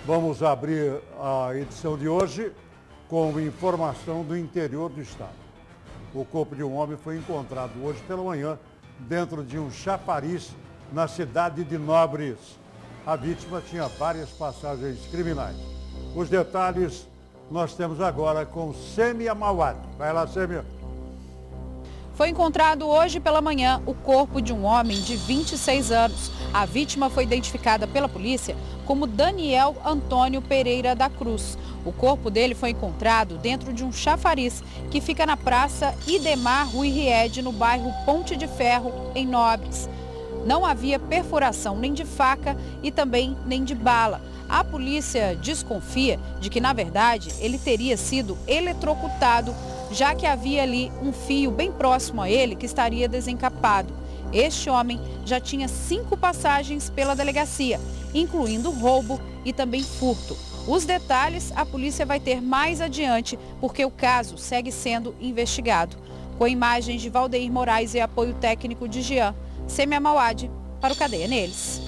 Vamos abrir a edição de hoje com informação do interior do estado. O corpo de um homem foi encontrado hoje pela manhã dentro de um chafariz na cidade de Nobres. A vítima tinha várias passagens criminais. Os detalhes nós temos agora com Sêmia Mauad. Vai lá, Sêmia. Foi encontrado hoje pela manhã o corpo de um homem de 26 anos. A vítima foi identificada pela polícia como Daniel Antônio Pereira da Cruz. O corpo dele foi encontrado dentro de um chafariz que fica na Praça Idemar Rui Ried, no bairro Ponte de Ferro, em Nobres. Não havia perfuração nem de faca e também nem de bala. A polícia desconfia de que, na verdade, ele teria sido eletrocutado, já que havia ali um fio bem próximo a ele que estaria desencapado. Este homem já tinha 5 passagens pela delegacia, incluindo roubo e também furto. Os detalhes a polícia vai ter mais adiante, porque o caso segue sendo investigado. Com imagens de Valdeir Moraes e apoio técnico de Jean, Sêmia Mauad para o Cadeia Neles.